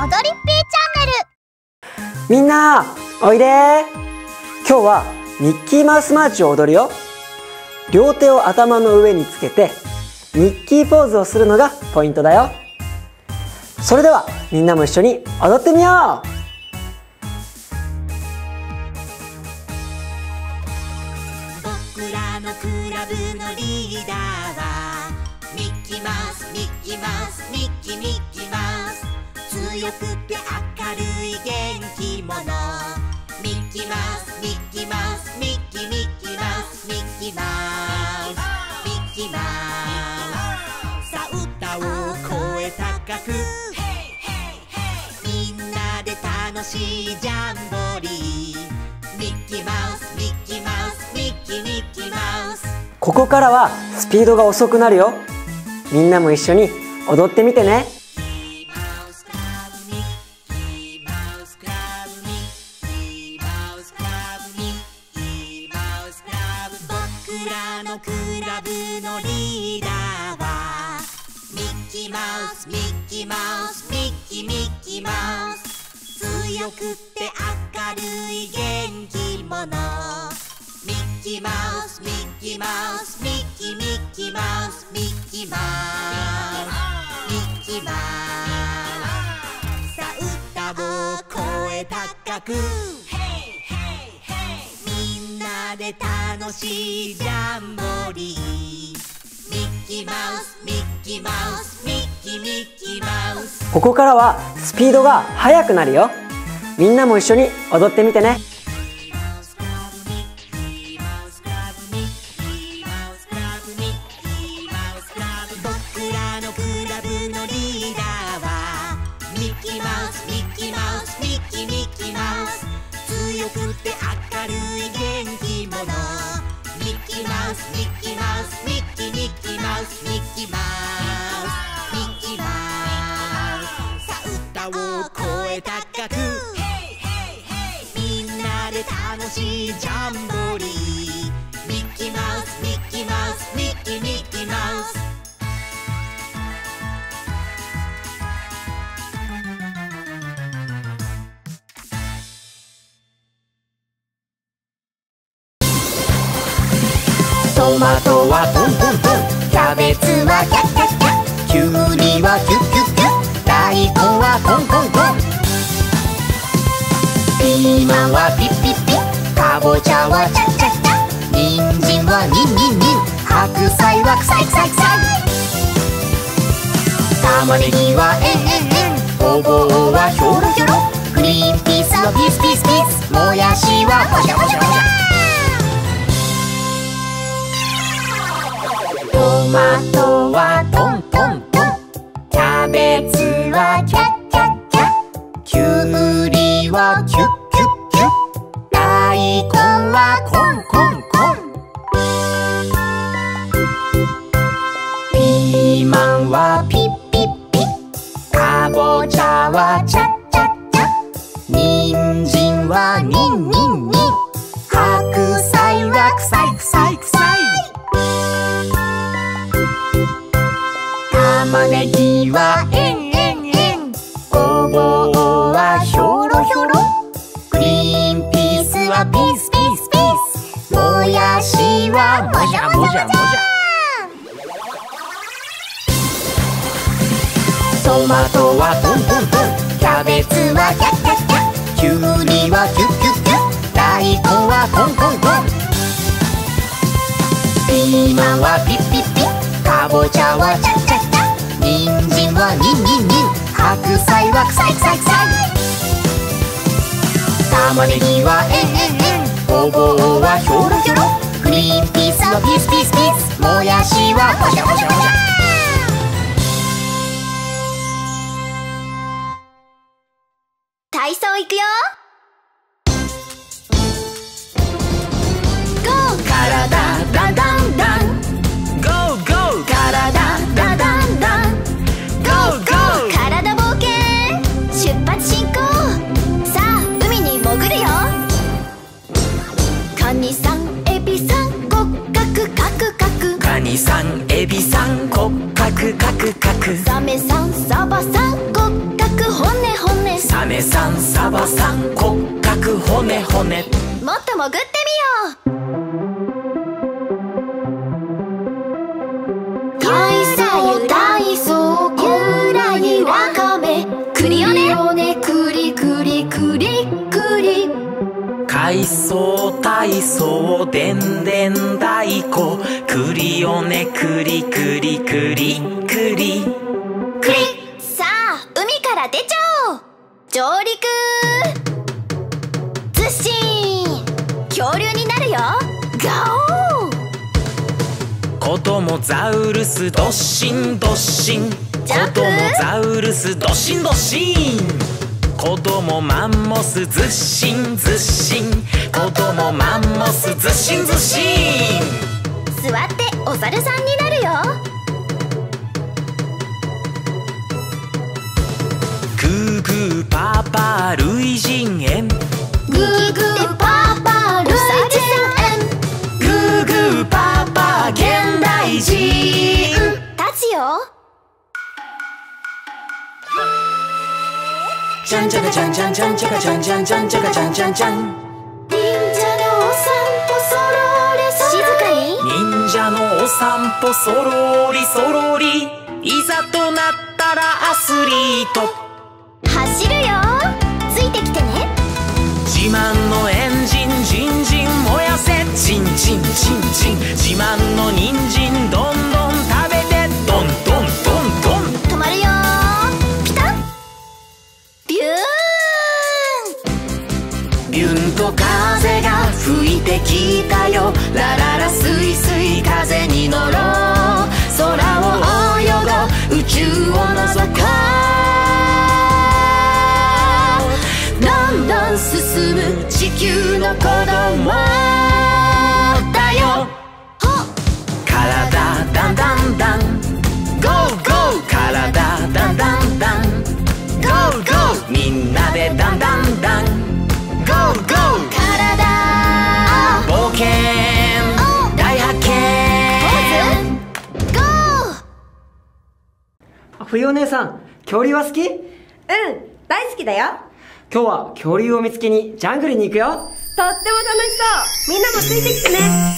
踊りっぴーチャンネル。 みんなおいで。今日はミッキーマウスマーチを踊るよ。両手を頭の上につけてミッキーポーズをするのがポイントだよ。それではみんなも一緒に踊ってみよう。 僕らのクラブのリーダーはミッキーマウス、ミッキーマウス、ミッキーミッキーマウス。強くて明るい元気者。ミッキーマウス、ミッキーマウス、ミッキーミッキーマウス、ミッキーマウス、ミッキーマウス。さあ歌を声高く、みんなで楽しいジャンボリー。ミッキーマウス、ミッキーマウス、ミッキーミッキーマウス。 ここからはスピードが遅くなるよ。みんなも一緒に踊ってみてね。 僕らのクラブのリーダーはミッキーマウス、ミッキーマウス、ミッキーミッキーマウス。強くて明るい元気者。ミッキーマウス、ミッキーマウス、ミッキーミッキーマウス、ミッキーマウス、ミッキーマウス。さあ歌を声高く、みんなで楽しいジャンボリー。ミッキーマウス、ミッキーマウス、ミッキーミッキーマウス。 ここからはスピードが速くなるよ。みんなも一緒に踊ってみてね。 僕らのクラブのリーダーはミッキーマウス、ミッキーマウス、ミッキーミッキーマウス。強くて明るい元気者。ミッキーマウス、ミッキーマウス、ミッキーミッキーマウス、ミッキーマウス、ミッキーマウス。さあ歌を声高く、みんなで楽しいジャンボリー。ミッキーマウス、ミッキーマウス、ミッキーミッキーマウス。トマトはトントントン、キャベツはキャッキャッキャッ、キュウリはキュッキュッキュッ、大根はトントントン。ピーマンはピッピッピッ、かぼちゃはチャッチャッチャッ、人参はニンニンニン、白菜はクサイクサイクサイ。玉ねぎはエンエンエン、ごぼうはヒョロヒョロ、グリーンピースはピースピースピース、もやしはもじゃもじゃもじゃ。トマトはトントントン、キャベツはキャッキャッキャッ、キュウリはキュッキュッキュッ、大根はコンコンコン。ピーマンはピッピッピッ、かぼちゃはチャッチャッチャッ、人参はニンニンニン、白菜はクサイクサイクサイ。玉ねぎはエンエンエン、ごぼうはヒョロヒョロ、グリーンピースはピースピースピース、もやしはもじゃもじゃもじゃ。トマトはトントントン、キャベツはキャッキャッキャッ、キュウリはキュッキュッキュッ、大根はコンコンコン。ピーマンはピッピッピッ、かぼちゃはチャッチャッチャッ、人参はニンニンニン、白菜はクサイクサイクサイ。玉ねぎはエンエンエン、ごぼうはヒョロヒョロ、グリーンピースはピースピースピース、もやしはもじゃもじゃもじゃ。 体操いくよ。 体ダンダンダン、ゴーゴー、体ダンダンダン、ゴーゴー。 体冒険出発進行。さあ海に潜るよ。カニさんエビさん骨格カクカク、 カニさんエビさん骨格カクカク、 サメさんサバさん骨格骨骨メさんサバさん骨格骨骨。 もっと潜ってみよう。海藻大藻ゆらゆわかめクリオネクリクリクリクリ。 海藻体操でんでん太鼓クリオネクリクリクリクリクリ。 さあ海から出ちゃおう。上陸ずっしん恐竜になるよ。ガオー。 子供ザウルスドッシンドッシン。 ジャンプ子供ザウルスドッシンドッシン。子供マンモスずっしんずっしん。子供マンモスずっしんずっしん。 座ってお猿さんになるよ。 グーグーパーパー類人猿。 グーグーパーパー類人猿。 グーグーパーパー現代人。 立つよ。 じゃんじゃかじゃんじゃんじゃんじゃかじゃんじゃんじゃんじゃかじゃんじゃんじゃん。 忍者のお散歩そろりそろり。静かに。 忍者のお散歩そろりそろり。いざとなったらアスリート。 走るよ。ついてきてね。 自慢のエンジンジンジン燃やせ。チンチンチンチン。自慢の人参どんどん食べて。どんどんどんどん。 止まるよ。ピタッ。ビューン。 ビュンと風が吹いてきたよ。ラララスイスイ風に乗ろう。空を泳ごう宇宙を覗こう。どんどん進む地球の子供だよ。体だんだんだん Go Go 体だんだんだん Go Go みんなでだんだんだん Go Go 体冒険大発見。 ゴー。 冬お姉さん、恐竜は好き？ 大好きだよ。 今日は恐竜を見つけにジャングルに行くよ。 とっても楽しそう。みんなもついてきてね。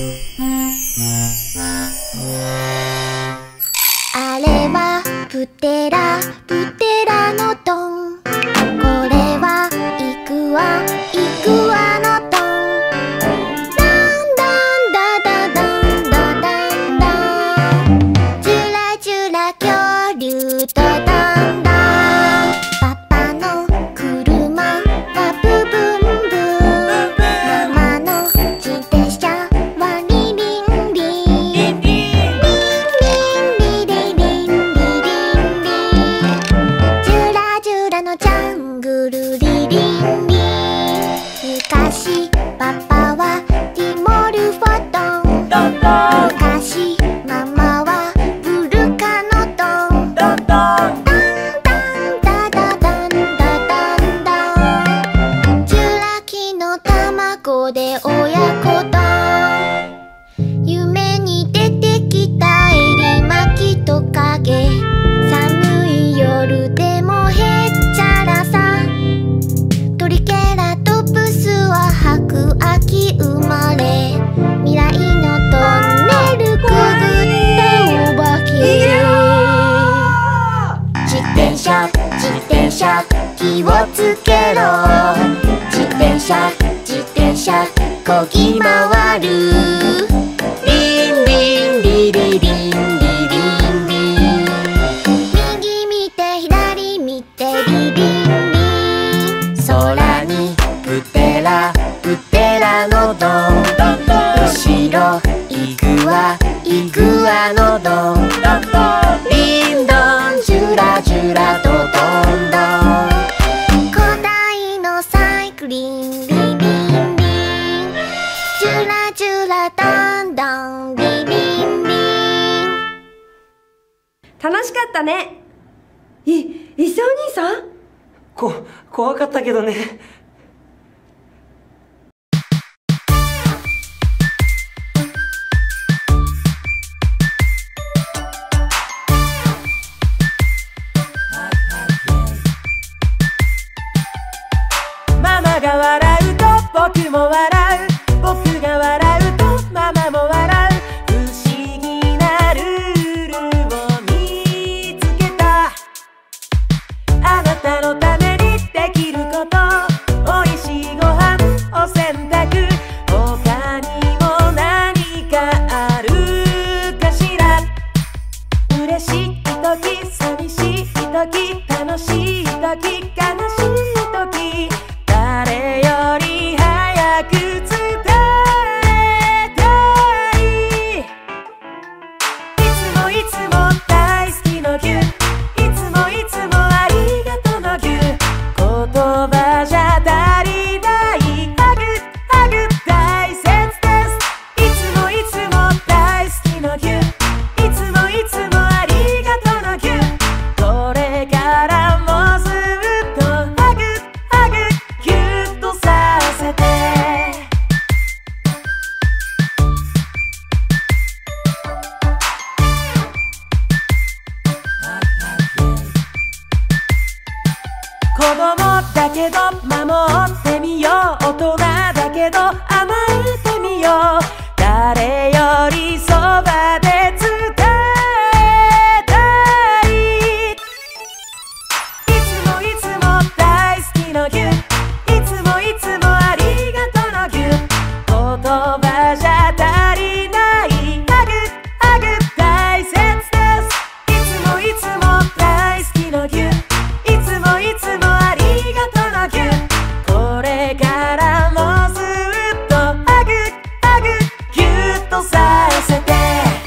あれはプテラプテラノドン。これはイクワイクワノドン。ダンダンダダダンダダンダン。ジュラジュラ恐竜とダンダン。パパの車はブブンブン。ママの自転車はリリンリン。リンリンリリリンリリンリン。ジュラジュラのジャングルリリンリン。昔パパはティモルフォドン。昔ママはブルカノドン。ダンダンダダダンダダンダン。ジュラ紀の卵で親子丼。夢に出てきたエリマキトカゲ。寒い夜でもへっちゃらさ。トリケラトプスは白亜紀生まれ。未来のトンネルくぐったお化け。自転車自転車気をつけろ。自転車自転車こぎ回る。リンリンリリリンリリンリン。右見て左見てリリンリン。空にプテラプテラノドン。後ろイグワイグワノドン。リンドンジュラジュラドドンドン。古代のサイクリンリリンリン。ジュラジュラダンダンリリンリン。 楽しかったね。一緒お兄さん。 怖かったけどね。 僕も笑う、僕が笑うとママも笑う、不思議なルールを見つけた。あなたのためにできること、おいしいご飯、お洗濯、他にも何かあるかしら。嬉しい時、寂しい時、楽しい時、悲しい時、誰より早く伝えたい。いつもいつも大好きのぎゅ、いつもいつもありがとうのぎゅ、言葉じゃ足りないハグ、ハグ大切です。いつもいつも大好きのぎゅ、いつもいつもありがとうのぎゅ、これからもずっとハグ、ハグギュッとさせて。子供だけど守ってみよう、大人だけど甘えてみよう、誰よりそばで伝えたい。いつもいつも大好きのぎゅ、いつもいつもありがとうのぎゅ、言葉じゃ足りないハグ、ハグ大切です。いつもいつも大好きのぎゅ、いつもいつもありがとうのぎゅ、これからもずっとハグ、ハグギュッとさせて。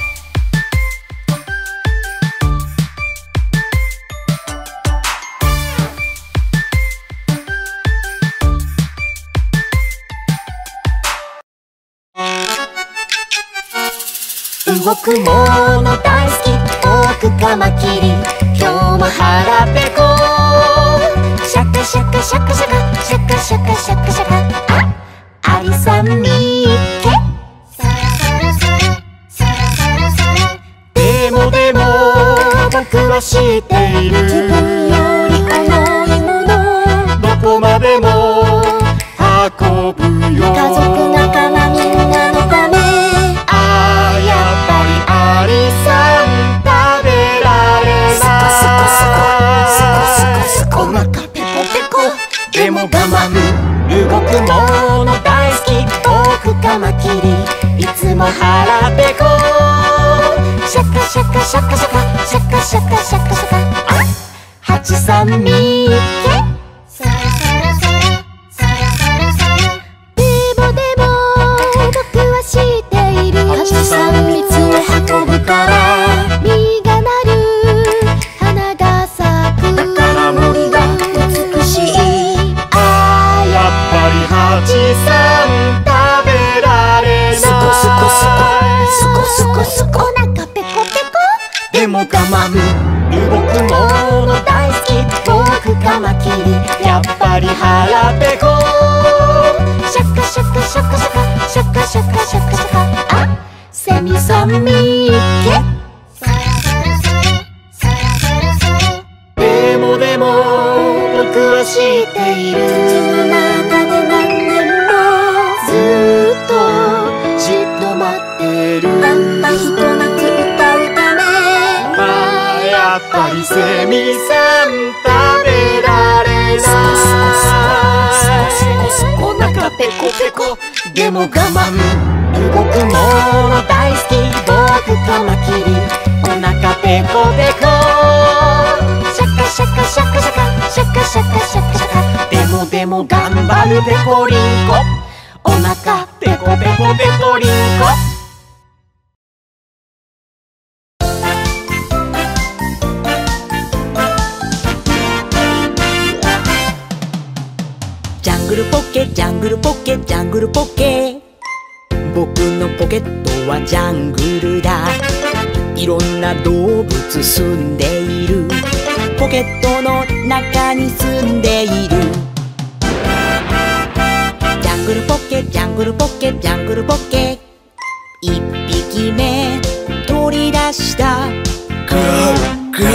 動くもの大好き、ポークカマキリ、今日も腹ペコ、シャカシャカシャカシャカシャカシャカシャカシャカ、あアリさんみっけ、でもでも僕は知っている、自分より重いものどこまでも運ぶよ、家族仲間みんなのため、ああやっぱりアリさん食べられない、スコスコスコスコスコ、お腹ペコペコ、でも我慢、動くもの大好き、ポークカマキリ、いつも腹ペコ、シャカシャカシャカシャカシャカシャカシャカシャカ、あハチさんみっけ、僕は知っている、ハチさん蜜を運ぶから実がなる、花が咲く、だから森が美しい、あーやっぱりハチさん食べられない、スコスコスコスコスコスコ、お腹ペコペコ、でも我慢、動くもの大好き、ポークカマキリ、やっぱり腹ペコ、シャカシャカシャカシャカシャカシャカシャカシャカ、あセミさんみっけ、でもでも僕は知っている、口の中で何年もずっとじっと待ってる、たったひと夏歌うため、まあやっぱりセミさん食べられない、お腹ペコペコ、でも我慢、動くもの大好き、ポークカマキリ、お腹ペコペコ、シャカシャカシャカシャカシャカシャカシャカシャカ、でもでも頑張るペコリンコ、お腹ペコペコペコリンコ。ジャングルポッケジャングルポッケジャングルポッケ、僕のポケットはジャングルだ、いろんな動物住んでいる、ポケットの中に住んでいる、ジャングルポッケジャングルポッケジャングルポッケ、一匹目取り出した、グローグロ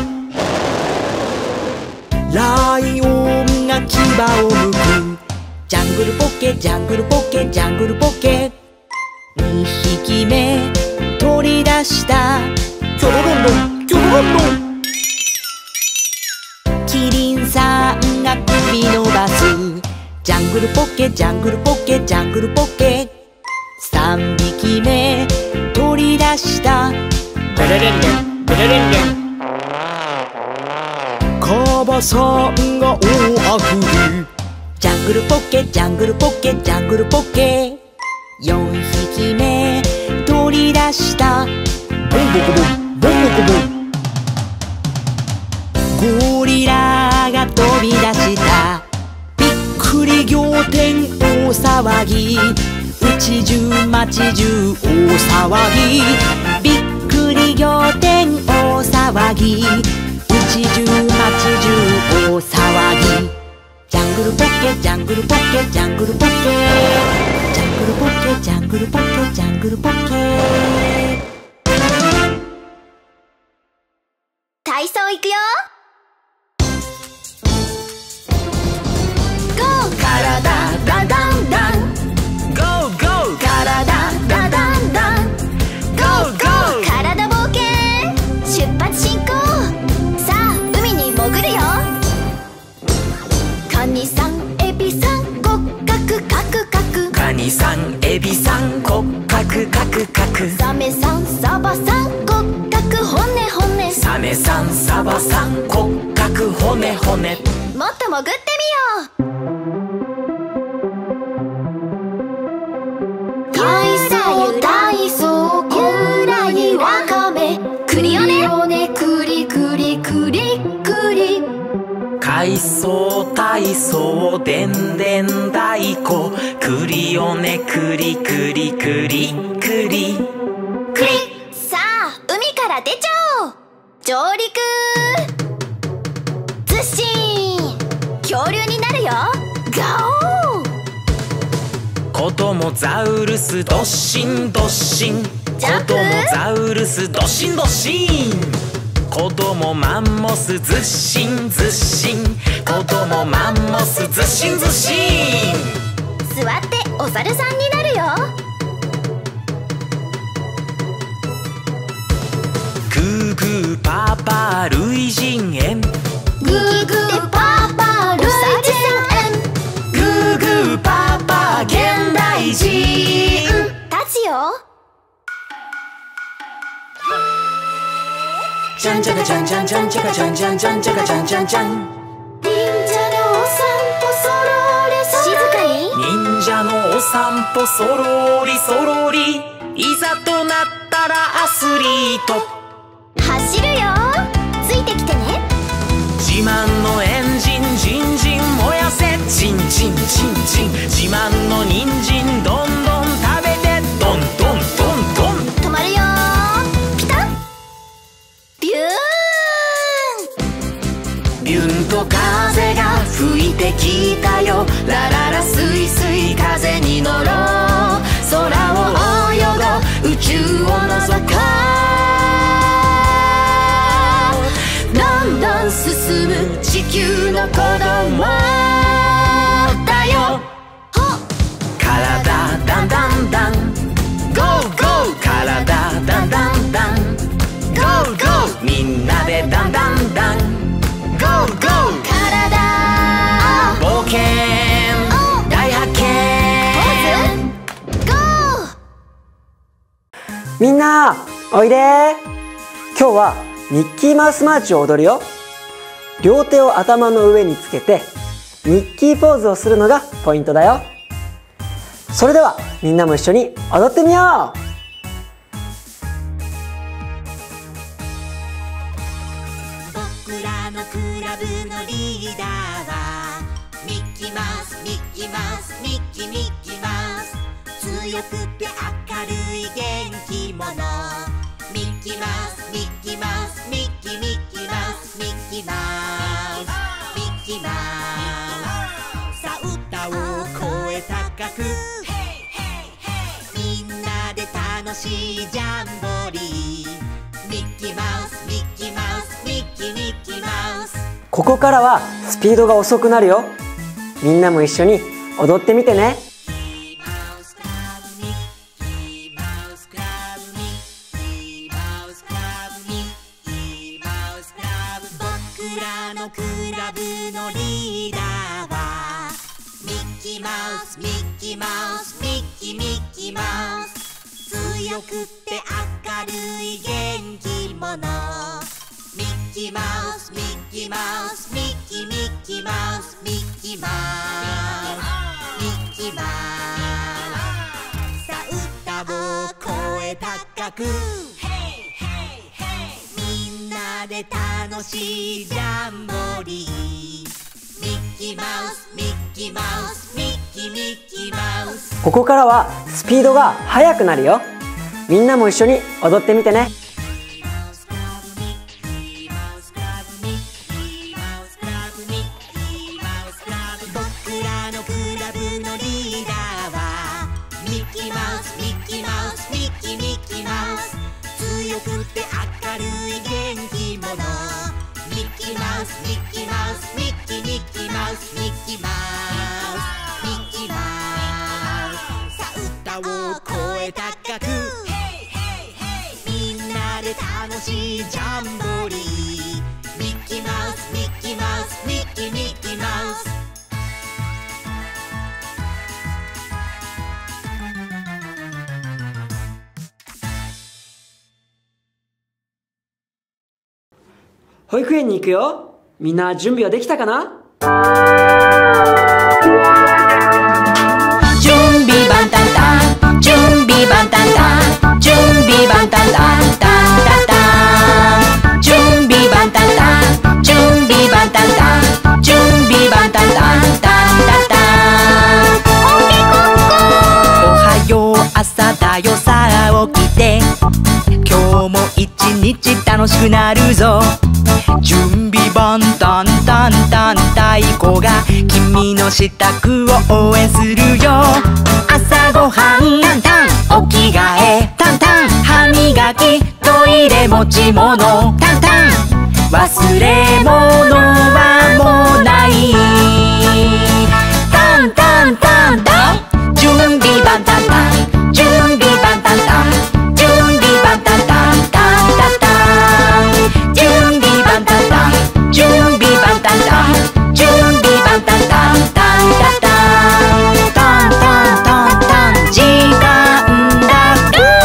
ー、ライオンが牙をむく、 ジャングルポッケジャングルポッケジャングルポッケ。2匹目取り出した。 キョロロンロンキョロロンロン。 キリンさんが首伸ばす。ジャングルポッケジャングルポッケジャングルポッケ。3匹目取り出した。 ベレレンレンベレレンレン。カバさんが大あくび。 ジャングルポッケジャングルポッケジャングルポッケ。4匹目取り出した。 ボンボコボンボンボコボン。 ゴリラが飛び出した。びっくり仰天大騒ぎ。家中町中大騒ぎ。びっくり仰天大騒ぎ。家中町中大騒ぎ。ジャングルポッケジャングルポッケジャングルポッケ。ジャングルポッケジャングルポッケジャングルポッケ。 体操いくよ。体ダダンダン Go go 体ダダンダン Go go 体冒険出発進行。さあ海に潜るよ。カニさんエビさん骨格カクカク。 カニさんエビさん骨格カクカク。 サメさんサバさん骨格骨骨。 サメさんサバさん骨格骨骨。 もっと潜ってみよう。体操ゆらゆらかめ。クリオネクリクリクリクリ。 海藻体操でんでん太鼓。クリオネクリクリクリクリクリ。 さあ海から出ちゃおう。上陸ずっしん恐竜になるよ。ガオー。 子供ザウルスドッシンドッシン。 ジャンプ子供ザウルスドッシンドッシン。子供マンモスずっしんずっしん。子供マンモスずっしんずっしん。 座ってお猿さんになるよ。 グーグーパーパー類人猿。 グーグーパーパー類人猿。 グーグーパーパー現代人。 立つよ。 じゃんじゃかじゃんじゃんじゃんじゃかじゃんじゃんじゃんじゃかじゃんじゃんじゃん。 忍者のお散歩そろりそろり。静かに。 忍者のお散歩そろりそろり。いざとなったらアスリート。 走るよ。ついてきてね。 自慢のエンジンジンジン燃やせ。チンチンチンチン。自慢の人参どんどん食べて。どんどんどんどん。 止まるよ。ピタッビューン。 ビュンと風が吹いてきたよ。ラララスイスイ風に乗ろう。空を泳ごう宇宙を覗こう。どんどん進む地球の子供だよ。体ダンダンダン Go go 体ダンダンダン Go go みんなでダンダンダン Go go 体冒険大発見。 ゴー。 みんなおいで。今日はミッキーマウスマーチを踊るよ。両手を頭の上につけてミッキーポーズをするのがポイントだよ。それではみんなも一緒に踊ってみよう。 僕らのクラブのリーダーはミッキーマウスミッキーマウスミッキーミッキーマウス。強くて明るい元気者。ミッキーマウスミッキーマウスミッキーミッキーマウスミッキーマウスミッキーマウス。さあ歌を声高くみんなで楽しいジャンボリー。ミッキーマウスミッキーマウスミッキーミッキーマウス。 ここからはスピードが遅くなるよ。みんなも一緒に踊ってみてね。 僕らのクラブのリーダーはミッキーマウスミッキーマウスミッキーミッキーマウス、強くって明るい元気者、ミッキーマウスミッキーマウスミッキーミッキーマウスミッキーマウスミッキーマウス、さあ歌を声高くみんなで楽しいジャンボリー、ミッキーマウスミッキーマウスミッキーミッキーマウス。 ここからはスピードが速くなるよ。みんなも一緒に踊ってみてね。 僕らのクラブのリーダーはミッキーマウスミッキーマウスミッキーミッキーマウス、強くて明るい元気者、ミッキーマウスミッキーマウスミッキーミッキーマウスミッキーマウスミッキーマウス、さあ歌を声高くみんなで楽しいジャンボリー、ミッキーマウスミッキーマウスミッキーミッキーマウス。 保育園に行くよ。みんな準備はできたかな？ 準備万端端、準備万端端、準備万端端、タンタタン、準備万端端、準備万端端、準備万端端、タンタタン。おはよう朝だよさあ起きて、今日も一日楽しくなるぞ。準備万端タンタン、太鼓が君の支度を応援するよ。朝ごはんタンタン、お着替えタンタン、歯磨きトイレ持ち物タンタン、忘れ物はもうない。タンタンタンタン、準備万端端、準備万端端、準備万端端、タンタタン、準備万端端、準備万端端、準備万端端、タンタタン、タンタンタンタン、時間だ。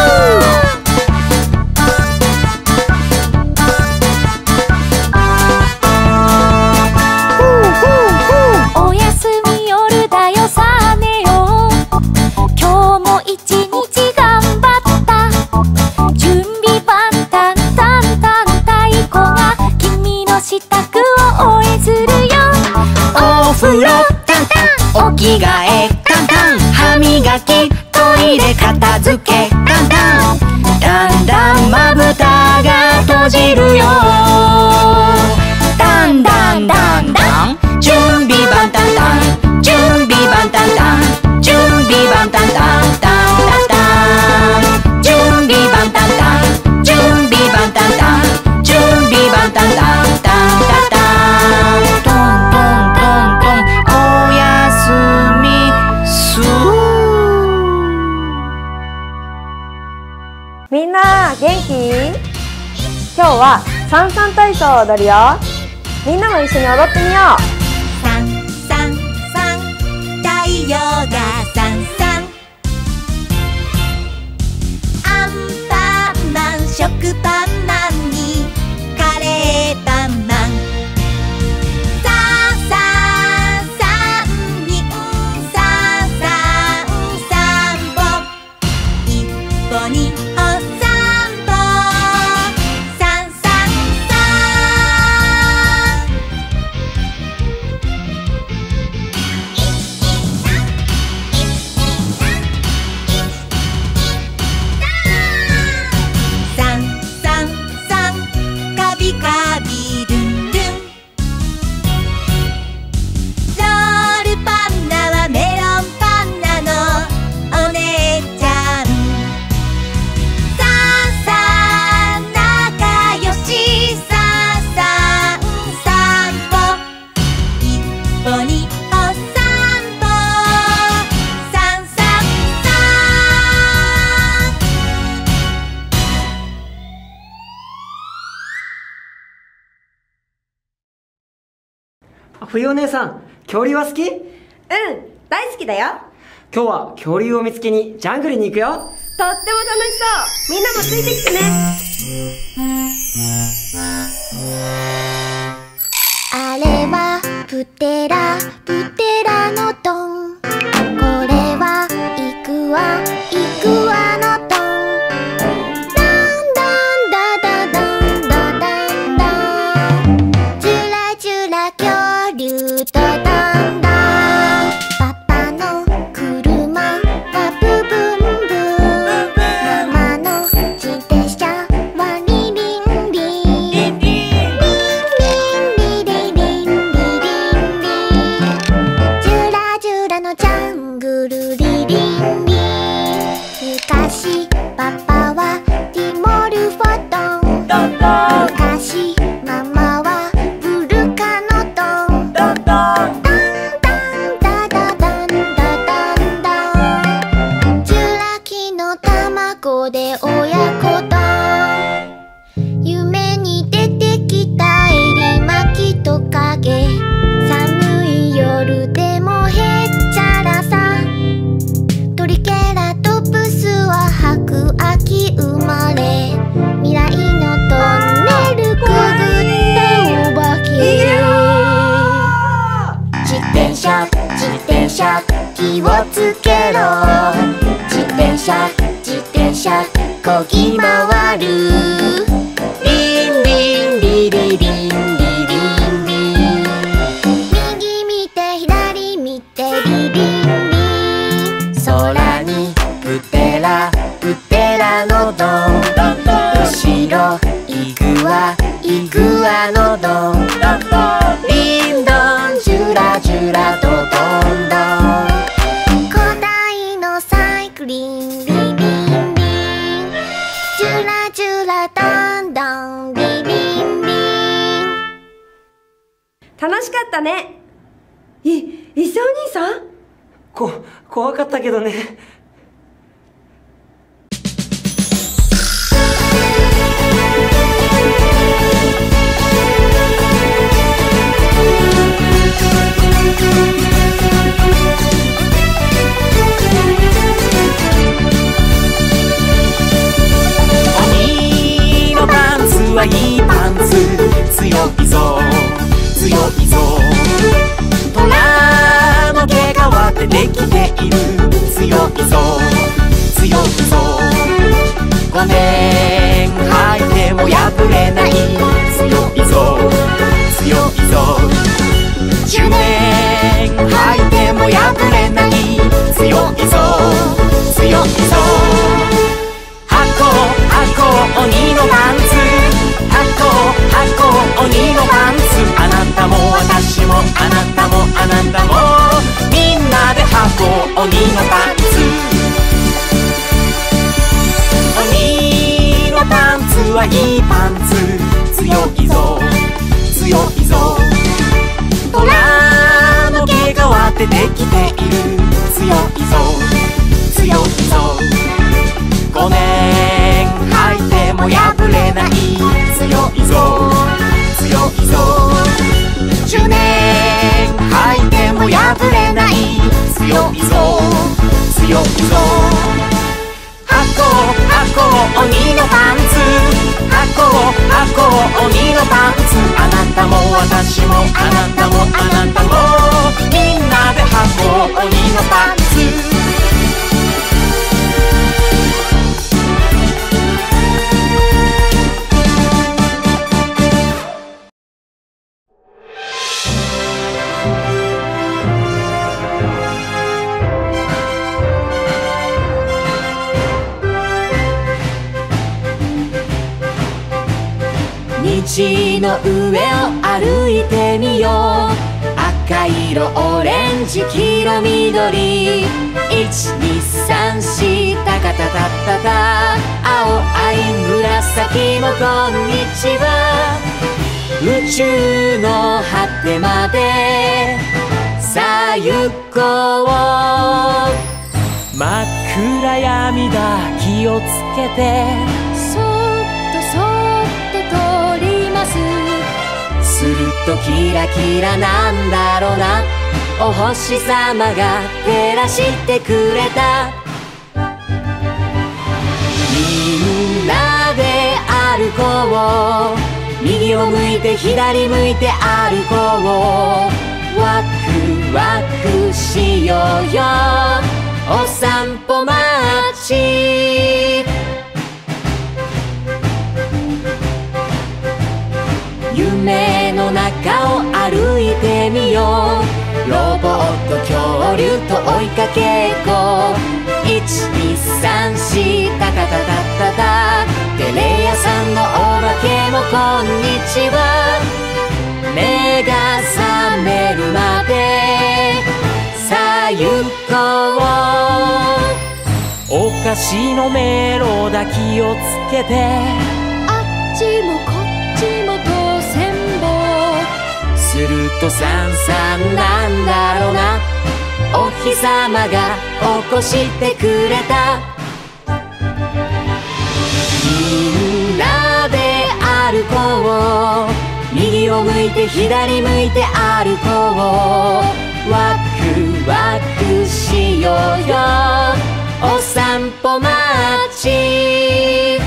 おやすみ夜だよさあ寝よう、今日も一日頑張った。準備万端タンタン、太鼓が君の支度を応援するよ。 お風呂タンタン、お着替えタンタン、歯磨きトイレ片付けタンタン、だんだんまぶたが閉じるよ。だんだんだんだん、準備万端端、準備万端端、準備万端端、タンタタン、準備万端端、準備万端端、準備万端端、タンタタン、トントントントン、おやすみす。 みんな元気？今日はサンサン体操を踊るよ。みんなも一緒に踊ってみよう。 サンサンサン、太陽がサンサン、アンパンマン食パンマンにカレーパンマン、サーサーサンにサーサーサンボ、一歩にお散歩、サンサンサン。サンサンサン、カビカビルン冬お姉さん、恐竜は好き？ うん、大好きだよ。 今日は恐竜を見つけにジャングルに行くよ。 とっても楽しそう。みんなもついてきてね。 あれはプテラプテラノドン、これはイクワイクワノドン、ダンダンダダダンダダンダン、ジュラジュラ恐竜とダンダン、パパの車はブブンブン、ママの自転車はリリンリン、リンリンリリリンリリンリン、ジュラジュラのジャングルリリンリン、昔パパはティモルフォトン、昔ママはブルカノトン、ダンダンダダダンダダンダン、ジュラ紀の卵で親子丼、夢に出てきたエリマキトカゲ、寒い夜でもへっちゃらさ、トリケラトプスは白亜紀生まれ、未来のトンネルくぐったお化け、自転車自転車気をつけろ、自転車自転車こぎ回る、リンリンリリリンリリンリン、右見て左見てリリンリン、空にプテラプテラノドン、後ろイグワイグワノドン、リンドンジュラジュラドドンドン、古代のサイクリンリリンリン、ジュラジュラドンドンリリンリン。 楽しかったね。一緒お兄さん？ 怖かったけどね。 鬼のパンツはいいパンツ、強いぞ強いぞ、虎の毛皮でできている、強いぞ強いぞ、5年履いても破れない、強いぞ強いぞ、10年履いても破れない、強いぞ強いぞ、鬼のパンツ、箱鬼のパンツ、あなたも私もあなたもあなたも、みんなで箱鬼のパンツ、鬼のパンツはいいパンツ、強いぞ強いぞ、虎の毛皮でできている、強いぞ強いぞ、5年履いても破れない、強いぞ強いぞ、10年履いても破れない、強いぞ強いぞ、箱鬼のパンツ、箱鬼のパンツ、あなたも私もあなたもあなたも、みんなで箱鬼のパンツ、道の上を歩いてみよう、赤色オレンジ黄色緑、1234タカタタッタタ、青愛紫もこんにちは、宇宙の果てまでさあ行こう、真っ暗闇だ気をつけて、そっとそっと通ります、するととキラキラなんだろうな。お星様が照らしてくれた。みんなで歩こう、右を向いて左向いて歩こう。ワクワクしようよ、お散歩待ち。夢の中を歩いてみよう。ロボット恐竜と追いかけっこ。1234タカタタタタ。テレ屋さんのお化けもこんにちは。目が覚めるまでさあ行こう。お菓子のメロだ気をつけて。あっちもこっちも当選棒。するとさんさんなんだろうな。お日様が起こしてくれた。みんなで歩こう、右を向いて左向いて歩こう。ワクワクしようよ、お散歩待ち。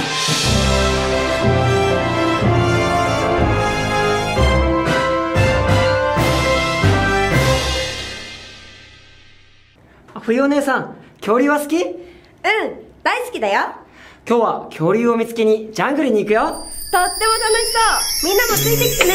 冬お姉さん、恐竜は好き？ うん、大好きだよ。 今日は恐竜を見つけにジャングルに行くよ。 とっても楽しそう。みんなもついてきてね。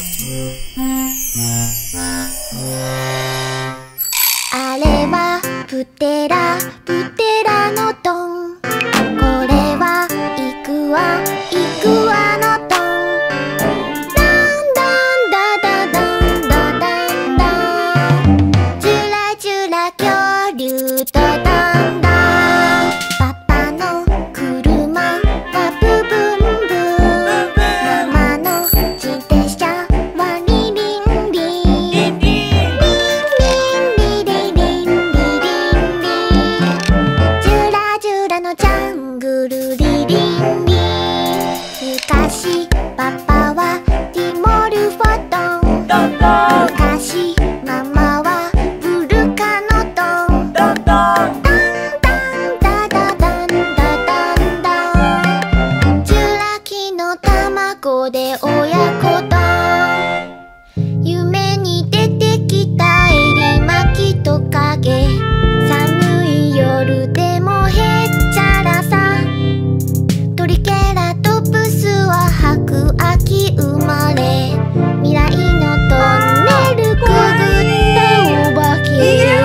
あれはプテラプテラノドン。これはイクワイクワノドン。ダンダンダダダンダダンダン。ジュラジュラ恐竜とダンダン。パパの車はブブンブン。ママの自転車はリリンリン。リンリンリリリリンリリンリン。ジュラジュラのジャングルリリンリン。昔パパはティモルフォトン。昔ママはブルカノトン。ダンダンダダダンダダンダン。ジュラ紀の卵で親子丼。夢に出てきたエリマキトカゲ。寒い夜でもへっちゃらさ。トリケラトプスは白亜紀生まれ。未来のトンネルくぐったお化け。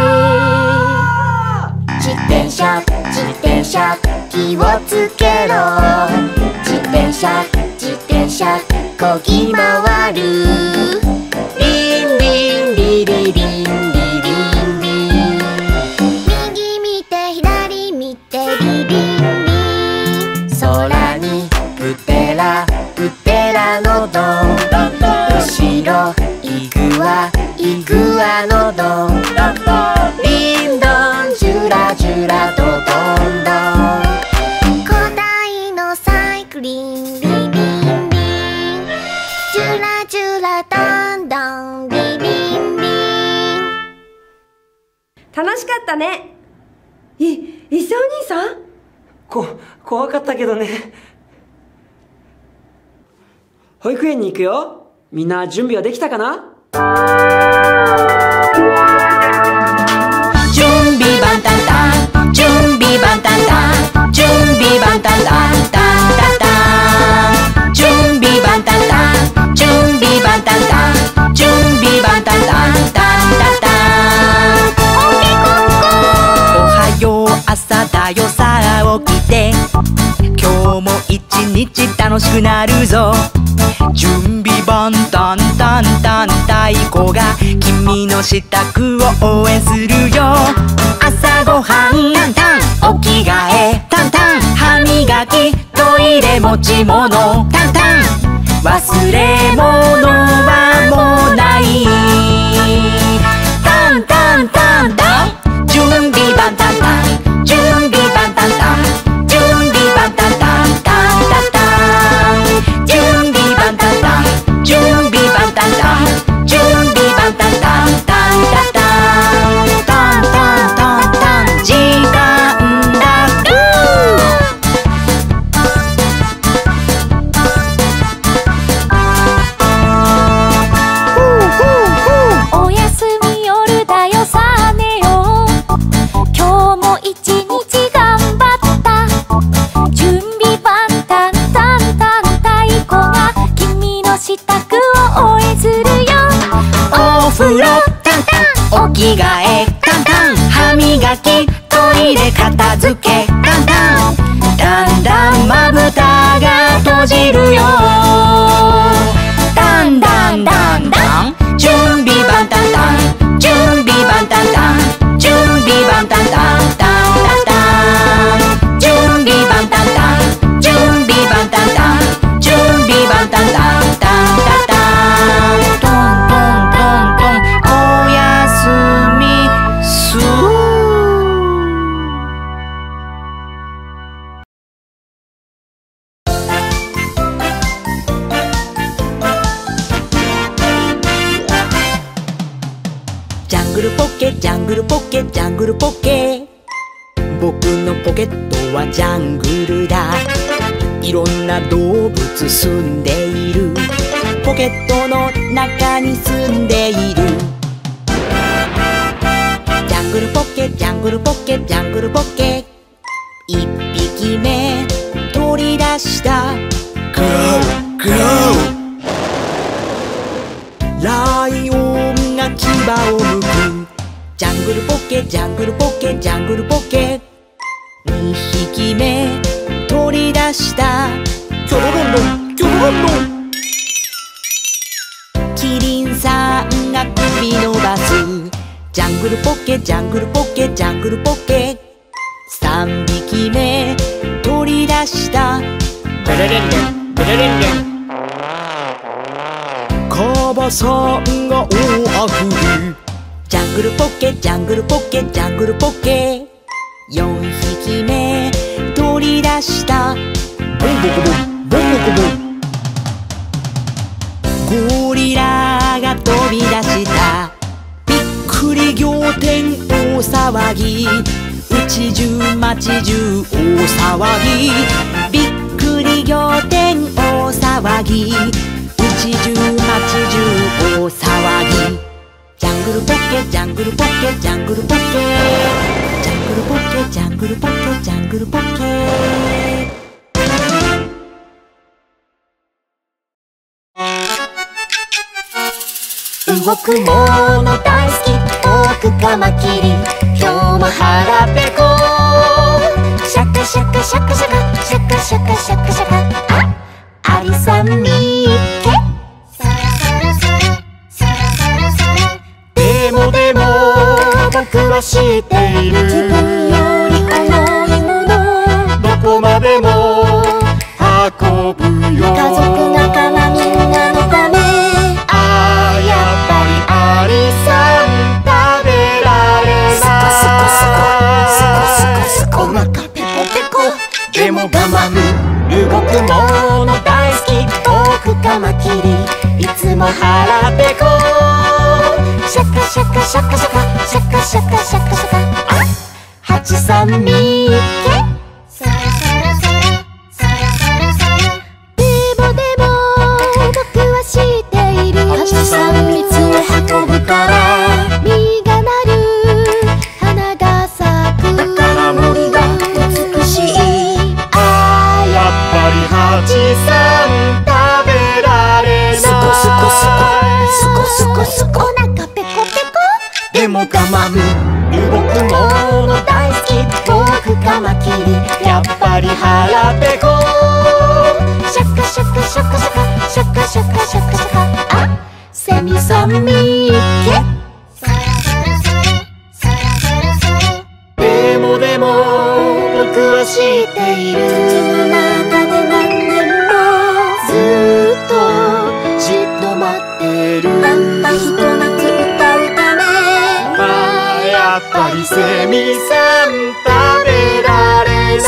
自転車自転車気をつけろ。自転車自転車こぎ回る。リンリンリリリンリリンリン。右見て左見てリリンリン。空にプテラプテラノドン。後ろイグワイグワノドン。リンドンジュラジュラとドンドン。古代のサイクリンリリンリン。ジュラジュラダンダンリリンリン。 楽しかったね。一緒お兄さん？ 怖かったけどね。保育園に行くよ。みんな準備はできたかな？ 準備万端端、準備万端端、準備万端端、タンタタン。準備万端端、準備万端端、準備万端端、タンタタン。おはよう朝だよさあ起きて。今日も一日楽しくなるぞ。準備万端端端太鼓が君の支度を応援するよ。朝ごはんタンタン、お着替えタンタン、歯磨きトイレ持ち物タンタン、忘れ物はもうない。タンタンタンタン、準備万端端、準備万端端、準備万端端、タンタタン。準備万端端、準備万端端、 風呂タンタン、お着替えタンタン、歯磨きトイレ片付けタンタン、だんだんまぶたが閉じるよ。だんだんだんだん、準備万端端、準備万端端、準備万端端、タンタン、準備万端端、準備万端端、準備万端端、タンタタン、トントントントン、おやすみすー。ジャングルポッケジャングルポッケジャングルポッケ、僕のポケットはジャングルだ。いろんな動物住んでいる、ポケットの中に住んでいる。ジャングルポッケジャングルポッケジャングルポッケ、一匹目取り出した。 グローグロー。 ライオンが牙をむく。ジャングルポッケジャングルポッケジャングルポッケ、二匹目取り出した。 キョロロンロンキョロロンロン。 キリンさんが首伸ばす。ジャングルポッケジャングルポッケジャングルポッケ、三匹目取り出した。 ベレレンレンベレレンレン。カバさんが大あくび。 ジャングルポッケジャングルポッケジャングルポッケ、四匹目取り出した。 ボンボコボンボンボコボン。 ゴリラが飛び出した。びっくり仰天大騒ぎ、家中町中大騒ぎ。びっくり仰天大騒ぎ、家中町中大騒ぎ。ジャングルポッケジャングルポッケジャングルポッケ、ジャングルポッケジャングルポッケジャングルポッケ。動くもの大好き、遠くカマキリ、今日も腹ペコ。シャカシャカシャカシャカシャカシャカシャカシャカ、あ、アリさん見っけ。でもでも僕は知っている、自分より重いものどこまでも運ぶよ。家族仲間みんなのため、ああやっぱりアリさん食べられない。スコスコスコスコスコ、お腹ペコペコでも我慢。動くもの大好き、遠くカマキリ、いつも腹ペコ。シャカシャカシャカシャカシャカシャカシャカシャカ、あ、ハチさん見っけ。そろそろそろそろそろそろ、でもでも僕は知っている、ハチさん蜜を運ぶから実がなる、花が咲く、だから森が美しい。あーやっぱりハチさん食べられない。スコスコスコスコスコスコ、お腹ペコペコでも我慢。動くもの大好き、遠くカマキリ、やっぱり腹ペコ。シャカシャカシャカシャカシャカシャカシャカシャカ、あ、セミさん見っけ。そろそろそろそろそろそろ、でもでも僕は知っている、土の中で何年もずっとじっと待ってる、たったひと夏歌うため。まあやっぱりセミさん食べられない。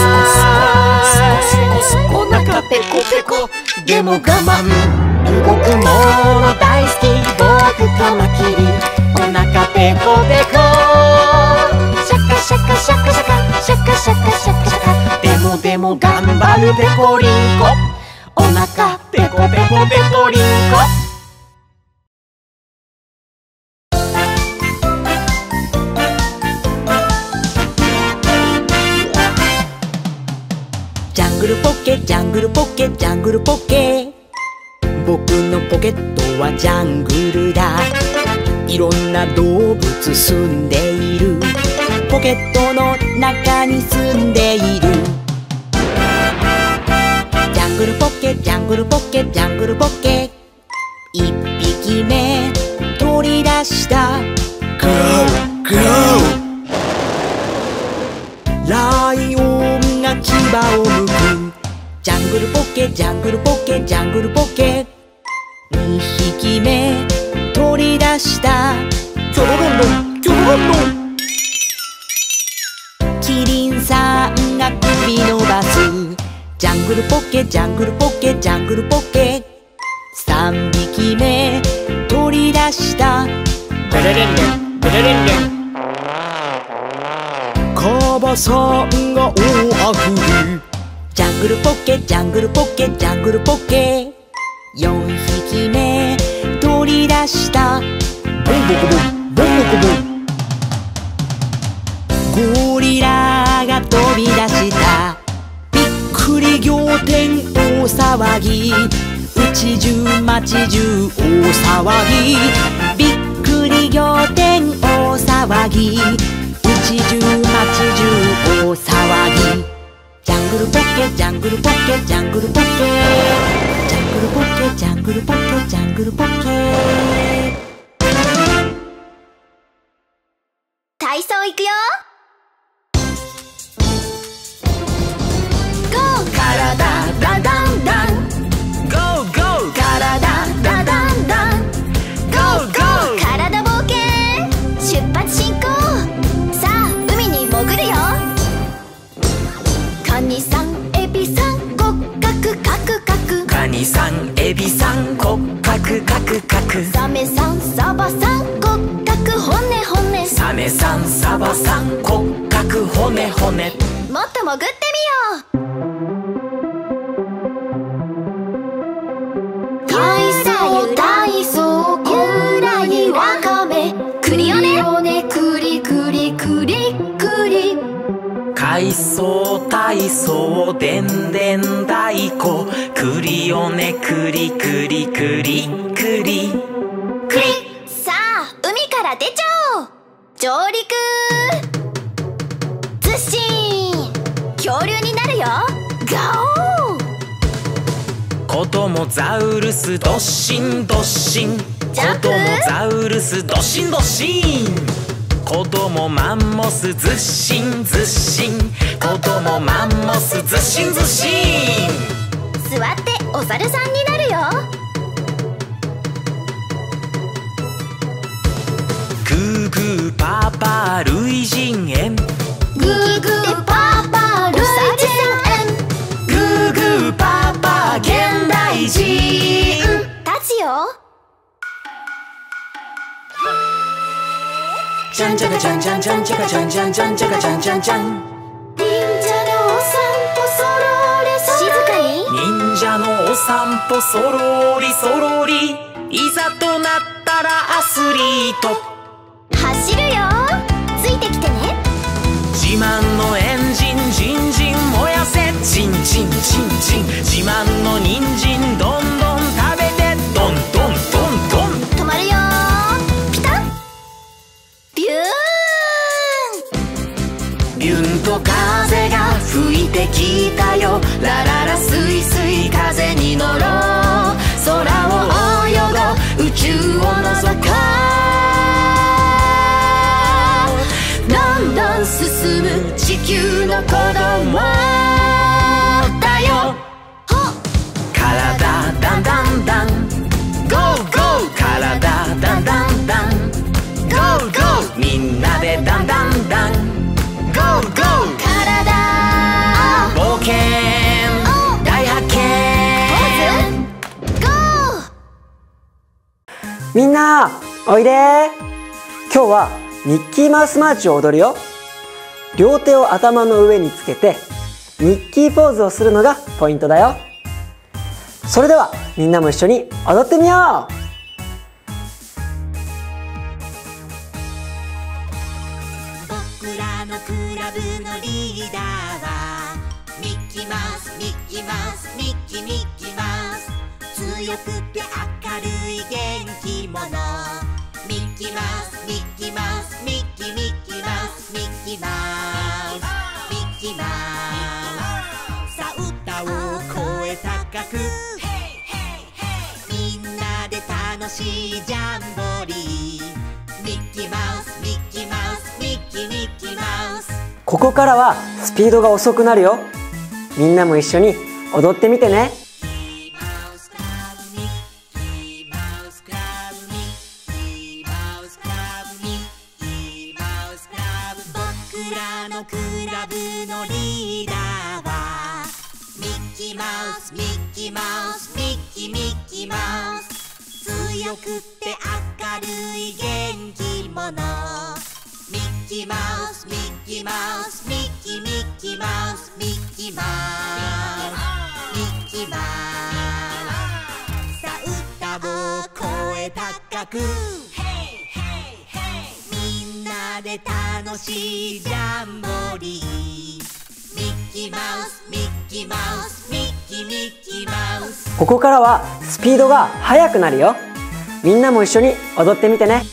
お腹ペコペコでも我慢。動くもの大好き、僕カマキリ、お腹ペコペコ。シャカシャカシャカシャカシャカシャカシャカシャカ、でもでも頑張るペコリンコ、お腹ペコペコペコリンコ。ジャングルポッケジャングルポッケジャングルポッケ、僕のポケットはジャングルだ。 いろんな動物住んでいる。ポケットの中に住んでいる。ジャングルポケジャングルポケジャングルポケ。一匹目取り出した。 ゴーゴー。 ライオンが牙をむく。ジャングルポケジャングルポケジャングルポケ。二匹目取り出した。 キョロロンロンキョロロンロン。 キリンさんが首伸ばす。ジャングルポケジャングルポケジャングルポケ。三匹目取り出した。 ベレレンレンベレレンレン。カバさんが大あくび。 ジャングルポケジャングルポケジャングルポケ。四匹目取り出した。 ボンボコボンボンボコボン。 ゴリラが飛び出した。びっくり仰天大騒ぎ。家中町中大騒ぎ。びっくり仰天大騒ぎ。家中町中大騒ぎ。ジャングルポケジャングルポケジャングルポケ。ジャングルポケジャングルポケジャングルポケ。 体操いくよ。体ダンダンダン。 ゴーゴー。 体ダンダンダン。 ゴーゴー。 体冒険出発進行。さあ海に潜るよ。カニさんエビさん骨格カクカク。 カニさんエビさん骨格カクカク。 サメさんサバさん骨格骨骨。 サメさんサバさん骨格骨骨。 もっと潜ってみよう。体操ゆらにわかめ。クリオネクリクリクリクリ。 海藻体操でんでん太鼓。クリオネクリクリクリクリクリ。 さあ海から出ちゃおう。上陸ずっしん。恐竜になるよ。ガオー。 子供ザウルスドッシンドッシン。 ジャンプ。 子供ザウルスドッシンドッシン。子供マンモスずっしんずっしん。子供マンモスずっしんずっしん。 座ってお猿さんになるよ。 グーグーパーパー類人猿。 グーグーパーパー類人猿。 グーグーパーパー現代人。 立つよ。 じゃんじゃかじゃんじゃんじゃんじゃかじゃんじゃんじゃんじゃかじゃんじゃんじゃん。 忍者のお散歩そろりそろり。静かに。 忍者のお散歩そろりそろり。いざとなったらアスリート。 走るよ。ついてきてね。 自慢のエンジンジンジン燃やせ。チンチンチンチン。自慢の人参どんどん食べて。どんどんどんどん。 止まるよ。ピタッ。ビューン。 ビュンと風が吹いてきたよ。ラララスイスイ風に乗ろう。空を泳ごう宇宙を覗こう。どんどん進む地球の子供だよ。体ダンダンダン。ゴーゴー。体ダンダンダン。ゴーゴー。みんなでダンダンダン。ゴーゴー。 体冒険大発見。 ゴー。 みんなおいで。今日はミッキーマウスマーチを踊るよ。両手を頭の上につけてミッキーポーズをするのがポイントだよ。それではみんなも一緒に踊ってみよう。 僕らのクラブのリーダーはミッキーマウスミッキーマウスミッキーミッキーマウス。強くて明るい元気者。 ミッキーマウスミッキーマウスミッキーミッキーマウスミッキーマウスミッキーマウスさあ歌を声高くみんなで楽しいジャンボリーミッキーマウスミッキーマウスミッキーミッキーマウスここからはスピードが遅くなるよ。みんなも一緒に踊ってみてね。 僕らのクラブのリーダーはミッキーマウスミッキーマウスミッキーミッキーマウス強くって明るい元気者ミッキーマウスミッキーマウスミッキーミッキーマウスミッキーマウスミッキーマウスさあ歌を声高くみんなで楽しいジャンボリーミッキーマウスミッキーマウスミッキーミッキーマウスここからはスピードが速くなるよ。みんなも一緒に踊ってみてね。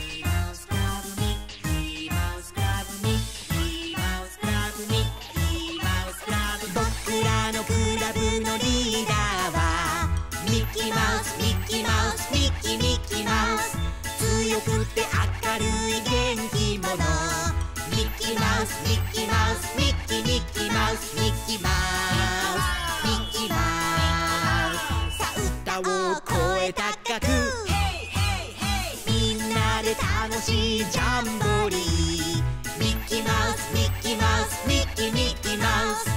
僕らのクラブのリーダーはミッキーマウスミッキーマウスミッキーミッキーマウス強くて明るい元気者ミッキーマウスミッキーマウスミッキーミッキーマウスミッキーマウスミッキーマウスさあ歌を声高くみんなで楽しいジャンボリーミッキーマウスミッキーマウスミッキーミッキーマウス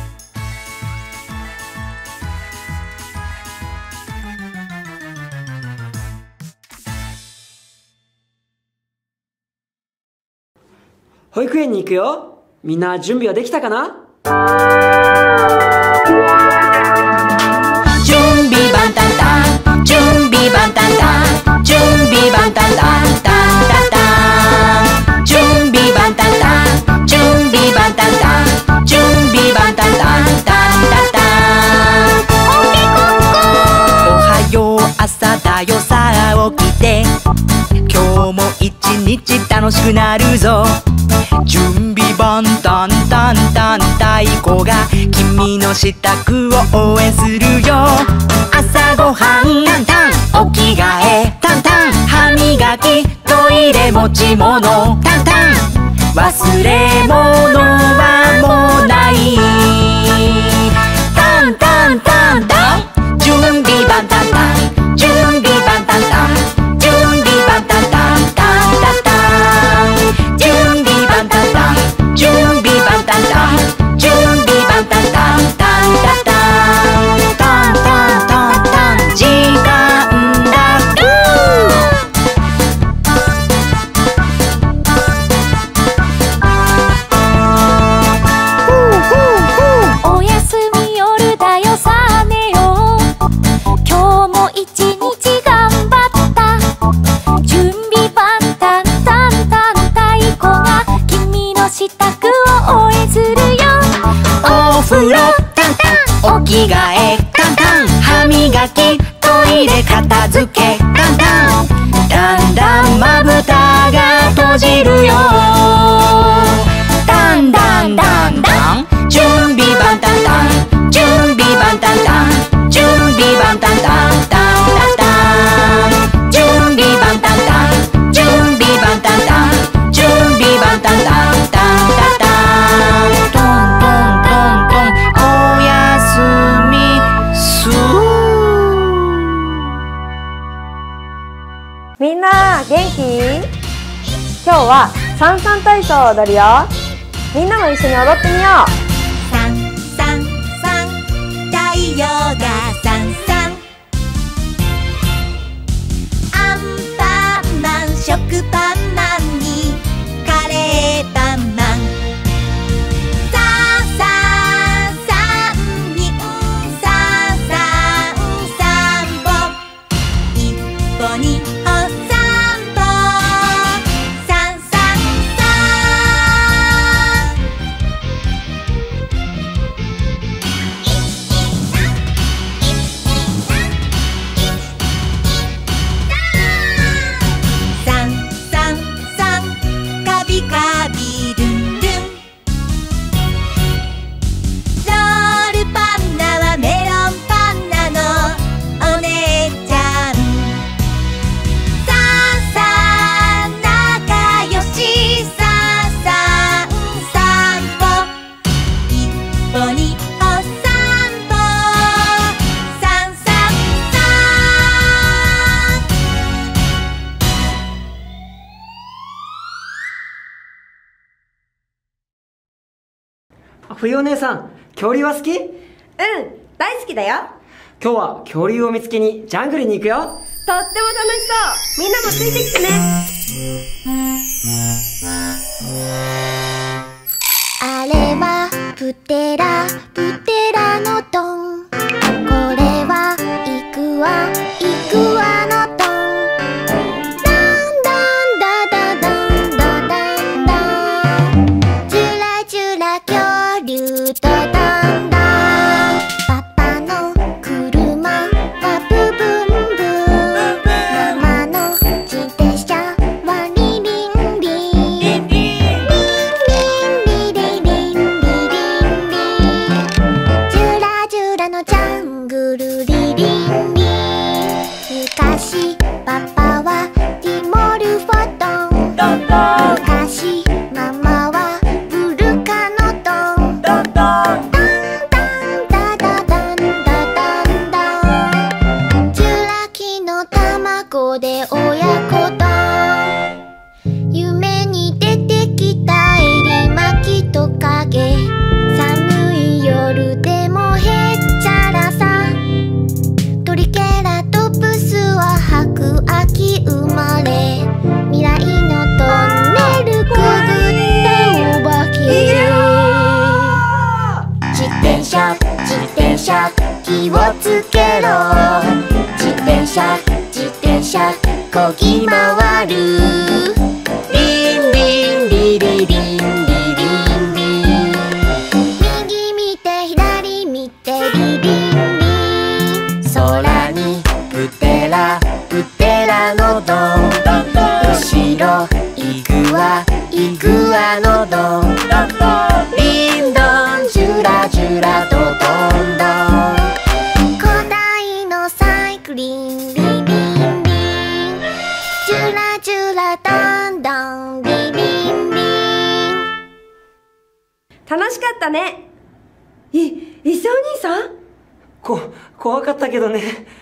保育園に行くよ。みんな準備はできたかな？ 準備万端端準備万端端準備万端端タンタタン準備万端端準備万端端準備万端端タンタタンおはよう朝だよさあ起きて今日も一日楽しくなるぞ準備万端タンタン太鼓が君の支度を応援するよ朝ごはんタンタンお着替えタンタン歯磨きトイレ持ち物タンタン忘れ物はもうないタンタンタンタン準備万端端準備万端端準備万端端タンタタン準備万端端準備万端端準備万端端タンタタンタンタンタンタン時間だおやすみ夜だよさあ寝よう今日も一日頑張った準備万端タンタン太鼓が君の支度を応援するよお風呂タンタンお着替えタンタン歯磨きトイレ片付けタンタンだんだんまぶたが閉じるよだんだんだんだん準備万端端準備万端端準備万端端タンタタン準備万端端準備万端端準備万端端タンタタントントントントンおやすみすみんな元気？今日はサンサン体操を踊るよ。みんなも一緒に踊ってみよう。 サンサンサン太陽がサンサンアンパンマン食パンマンにカレーパンマンサーサーサンにサーサーサンボ一歩にお散歩サンサンサン冬お姉さん、恐竜は好き？ うん、大好きだよ。 今日は恐竜を見つけにジャングルに行くよ。 とっても楽しそう。みんなもついてきてね。 あれはプテラプテラノドン、これはイクワイクワノドン、ダンダンダダダンダダンダン、ジュラジュラ恐竜とダンダン、パパの車はブブンブン、ママの自転車はリリンリン、リンリンリリリンリリンリン、ジュラジュラのジャングルリリンリン、昔パパはティモルフォトン、昔ママはブルカノトン、ダンダンダダダンダダンダン、ジュラ紀の卵で親子丼、夢に出てきたエリマキトカゲ、寒い夜でもへっちゃらさ、トリケラトプスは白亜紀生まれ、未来のトンネルくぐったお化け、自転車自転車気をつけろ、自転車自転車こぎ回る、リンリンリリリンリリンリン、右見て左見てリリンリン、空にプテラプテラノドン、後ろイグワイグワノドン、リンドンジュラジュラドドンドン、古代のサイクリンリリンリン、ジュラジュラドンドンリリンリン。 楽しかったね。一生兄さん？ 怖かったけどね。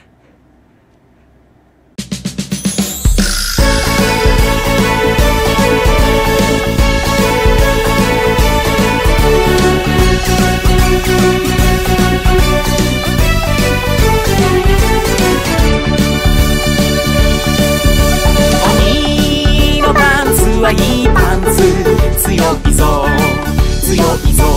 鬼のパンツはいいパンツ、強いぞ強いぞ、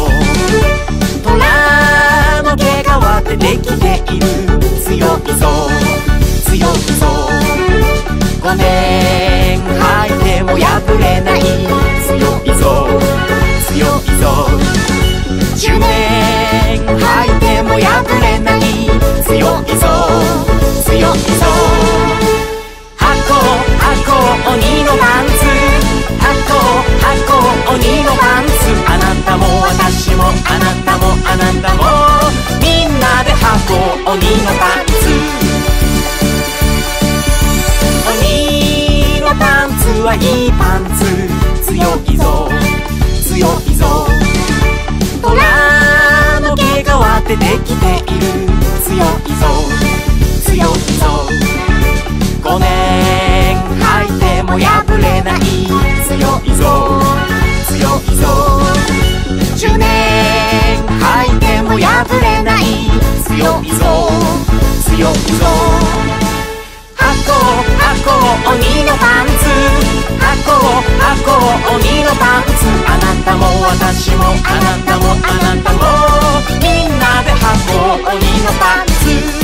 虎の毛皮でできている、強いぞ強いぞ、5年履いても破れない、強いぞ強いぞ、10年履いても破れない、強いぞ強いぞ、鬼のパンツ、箱鬼のパンツ、あなたも私もあなたもあなたも、みんなで箱鬼のパンツ、鬼のパンツはいいパンツ、強いぞ強いぞ、虎の毛皮でできている、強いぞ強いぞ、5年履いても破れない、強いぞ強いぞ、10年履いても破れない、強いぞ強いぞ、箱鬼のパンツ、箱鬼のパンツ、あなたも私もあなたもあなたも、みんなで箱鬼のパンツ、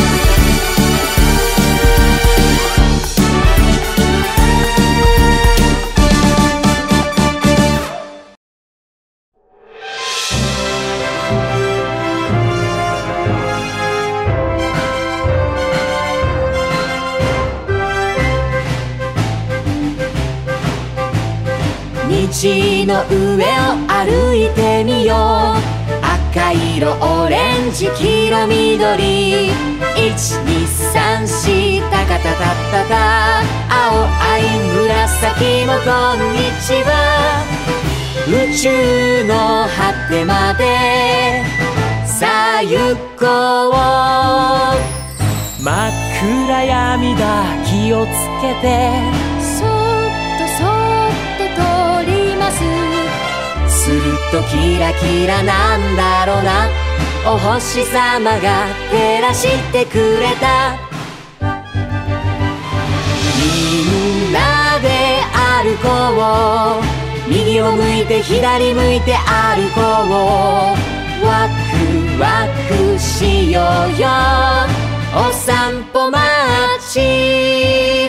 道の上を歩いてみよう、赤色オレンジ黄色緑、1234タカタタッタタ、青愛紫もこんにちは、宇宙の果てまでさあ行こう、真っ暗闇だ気をつけて、そっとそっと通ります、するととキラキラなんだろうな。お星様が照らしてくれた。みんなで歩こう、右を向いて左向いて歩こう。ワクワクしようよ、お散歩待ち。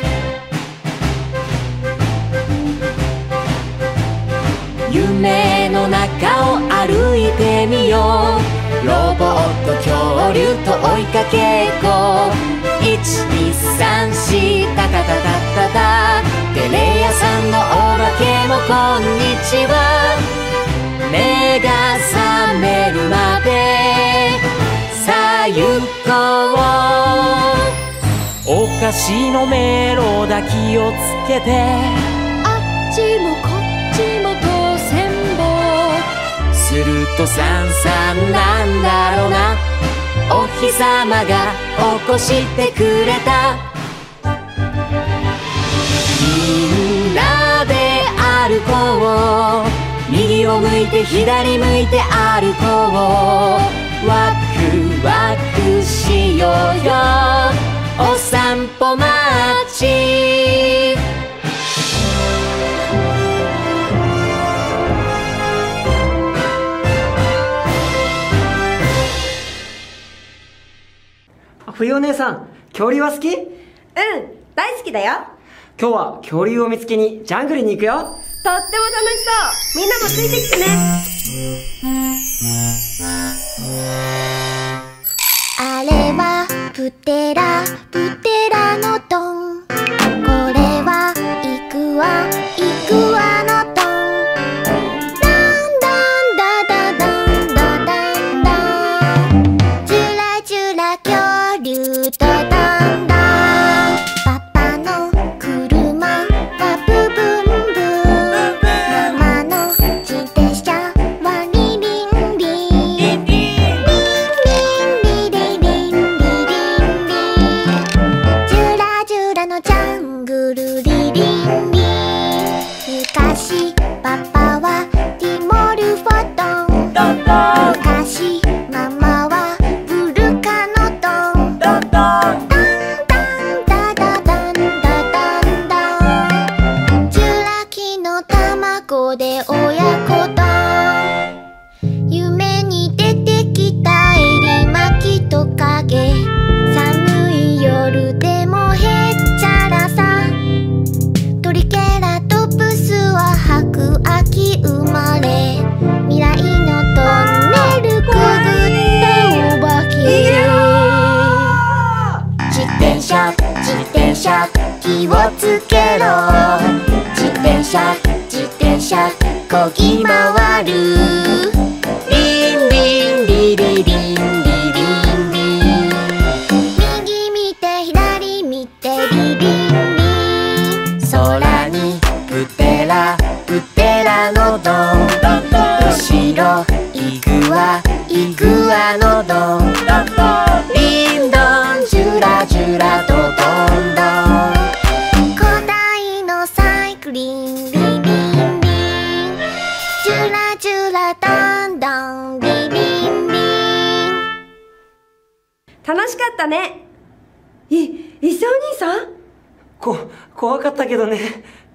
夢の中を歩いてみよう。ロボット恐竜と追いかけっこ。1234タカタタタタ。テレ屋さんのお化けもこんにちは。目が覚めるまでさあ行こう。お菓子のメロだ気をつけて。あっちもこっちも当選棒。するとさんさんなんだろうな。お日様が起こしてくれた。みんなで歩こう、右を向いて左向いて歩こう。ワクワクしようよ、お散歩待ち。 冬お姉さん、恐竜は好き？ うん、大好きだよ。 今日は恐竜を見つけにジャングルに行くよ。 とっても楽しそう。みんなもついてきてね。 あれはプテラプテラノドン。これはイクワイクワノドン。ダンダンダダダンダダンダン。ジュラジュラ恐竜とダンダン。パパの車はブブンブン。ママの自転車はリリンリン。リンリンリリリンリリンリン。ジュラジュラのジャングルリリンリン。昔パパはティモルフォトン。昔ママはブルカノトン。ダンダンダダダンダダンダン。ジュラ紀の卵で親子丼。夢に出てきたエリマキトカゲ。寒い夜でもへっちゃらさ。トリケラトプスは白亜紀生まれ。未来のトンネルくぐったお化け。自転車自転車気をつけろ。自転車自転車こぎ回る。リンリンリリリンリリンリン。右見て左見てリリンリン。空にプテラプテラノドン。後ろイグワイグワノドン。リンドンジュラジュラドドンドン。古代のサイクリンリリンリン。ジュラジュラダンダンリリンリン。 楽しかったね。一緒お兄さん？ 怖かったけどね。